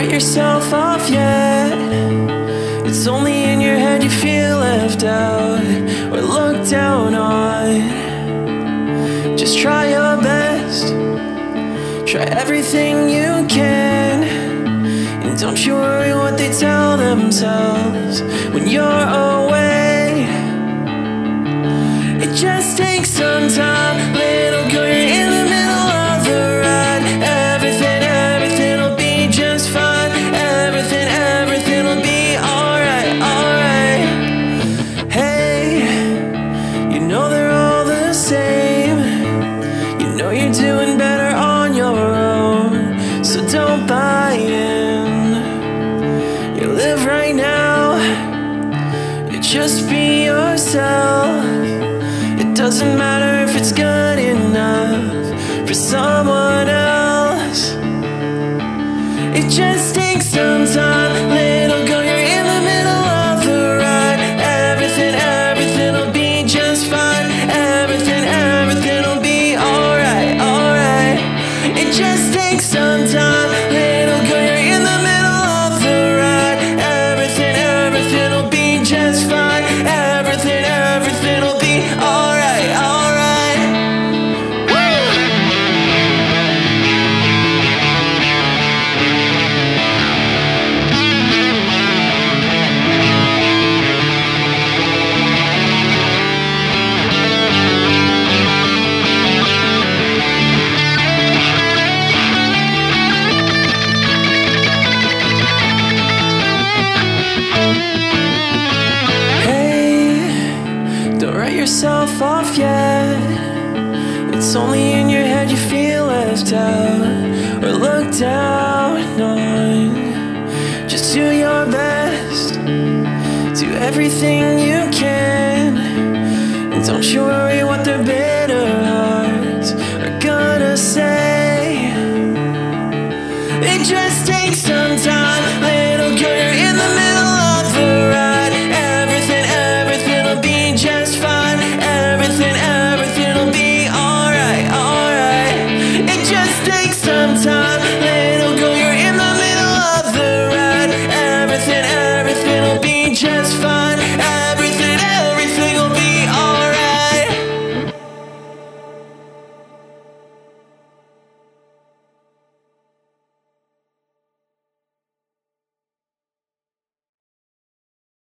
write yourself off yet. It's only in your head you feel left out or looked down on. Just try your best, try everything you can, and don't you worry what they tell themselves when you're away. It just takes some time, little girl, you're in the middle of the ride. Everything'll be just fine. Everything'll be alright, alright. Hey, you know they're all the same. You know you're doing better on your own, so don't buy in. You live right now, you just be yourself. It doesn't matter if it's good enough for someone else. It just takes some time, little girl, you're in the middle of the ride. Everything'll be just fine. Everything'll be alright, alright. It just takes some time, little girl, you're in the middle of the ride. Everything'll be just fine. Everything'll be alright, alright. Don't write yourself off yet. It's only in your head you feel left out or looked down on. Just do your best, do everything you can, and don't you worry what their bitter hearts are gonna say. It just takes some time.